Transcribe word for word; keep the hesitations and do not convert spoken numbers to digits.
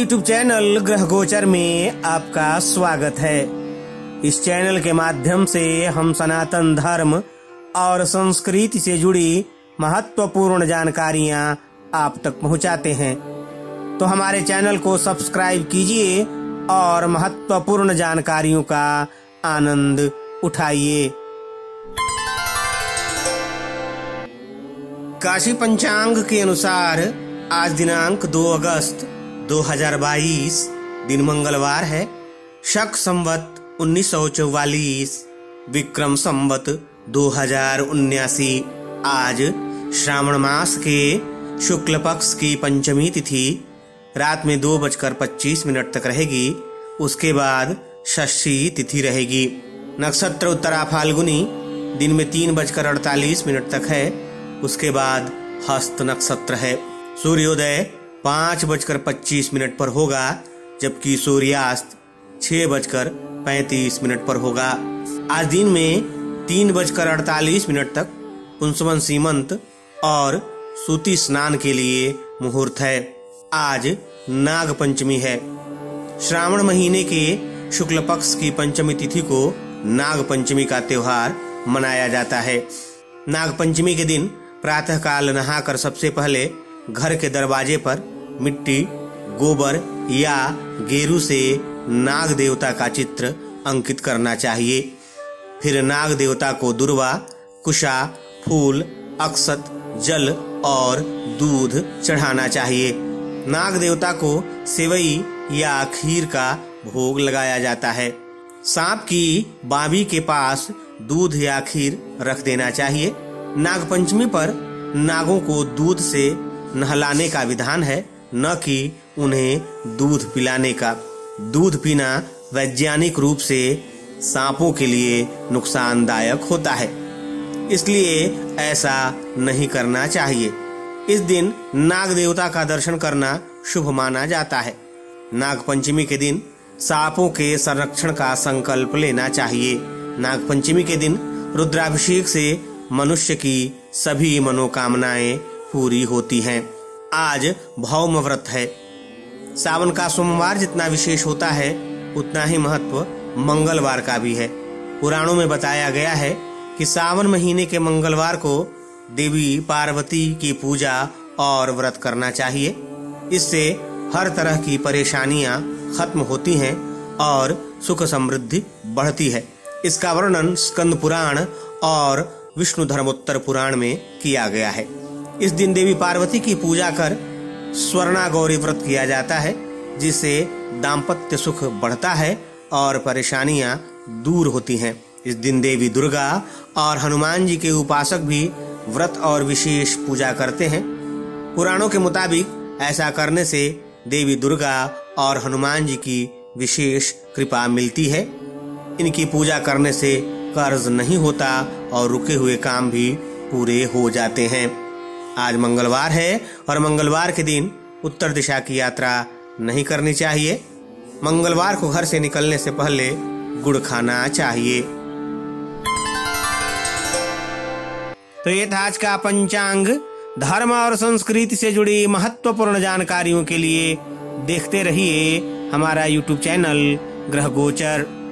YouTube channel ग्रह गोचर में आपका स्वागत है। इस चैनल के माध्यम से हम सनातन धर्म और संस्कृति से जुड़ी महत्वपूर्ण जानकारियां आप तक पहुंचाते हैं, तो हमारे चैनल को सब्सक्राइब कीजिए और महत्वपूर्ण जानकारियों का आनंद उठाइए। काशी पंचांग के अनुसार आज दिनांक दो अगस्त दो हज़ार बाईस दिन मंगलवार है। शक संवत उन्नीस सौ चौवालीस, विक्रम संवत दो हज़ार उन्यासी। आज श्रावण मास के शुक्ल पक्ष की पंचमी तिथि रात में दो बजकर पच्चीस मिनट तक रहेगी। उसके बाद षष्ठी तिथि रहेगी। नक्षत्र उत्तरा फाल्गुनी दिन में तीन बजकर अड़तालीस मिनट तक है। उसके बाद हस्त नक्षत्र है। सूर्योदय पाँच बजकर पच्चीस मिनट पर होगा, जबकि सूर्यास्त छह बजकर पैंतीस मिनट पर होगा। आज दिन में तीन बजकर अड़तालीस मिनट तक पुंसवन सीमंत और सूती स्नान के लिए मुहूर्त है। आज नाग पंचमी है। श्रावण महीने के शुक्ल पक्ष की पंचमी तिथि को नाग पंचमी का त्योहार मनाया जाता है। नाग पंचमी के दिन प्रातः काल नहाकर सबसे पहले घर के दरवाजे पर मिट्टी, गोबर या गेरू से नाग देवता का चित्र अंकित करना चाहिए। फिर नाग देवता को दुर्वा, कुशा, फूल, अक्षत, जल और दूध चढ़ाना चाहिए। नाग देवता को सेवई या खीर का भोग लगाया जाता है। सांप की बाबी के पास दूध या खीर रख देना चाहिए। नाग पंचमी पर नागों को दूध से नहलाने का विधान है, न कि उन्हें दूध पिलाने का। दूध पीना वैज्ञानिक रूप से सांपों के लिए नुकसानदायक होता है, इसलिए ऐसा नहीं करना चाहिए। इस दिन नाग देवता का दर्शन करना शुभ माना जाता है। नाग पंचमी के दिन सांपों के संरक्षण का संकल्प लेना चाहिए। नाग पंचमी के दिन रुद्राभिषेक से मनुष्य की सभी मनोकामनाएं पूरी होती हैं। आज भौम व्रत है। सावन का सोमवार जितना विशेष होता है, उतना ही महत्व मंगलवार का भी है। पुराणों में बताया गया है कि सावन महीने के मंगलवार को देवी पार्वती की पूजा और व्रत करना चाहिए। इससे हर तरह की परेशानियां खत्म होती हैं और सुख समृद्धि बढ़ती है। इसका वर्णन स्कंद पुराण और विष्णु धर्मोत्तर पुराण में किया गया है। इस दिन देवी पार्वती की पूजा कर स्वर्णा गौरी व्रत किया जाता है, जिससे दाम्पत्य सुख बढ़ता है और परेशानियां दूर होती हैं। इस दिन देवी दुर्गा और हनुमान जी के उपासक भी व्रत और विशेष पूजा करते हैं। पुराणों के मुताबिक ऐसा करने से देवी दुर्गा और हनुमान जी की विशेष कृपा मिलती है। इनकी पूजा करने से कर्ज नहीं होता और रुके हुए काम भी पूरे हो जाते हैं। आज मंगलवार है और मंगलवार के दिन उत्तर दिशा की यात्रा नहीं करनी चाहिए। मंगलवार को घर से निकलने से पहले गुड़ खाना चाहिए। तो ये था आज का पंचांग। धर्म और संस्कृति से जुड़ी महत्वपूर्ण जानकारियों के लिए देखते रहिए हमारा यूट्यूब चैनल ग्रह गोचर।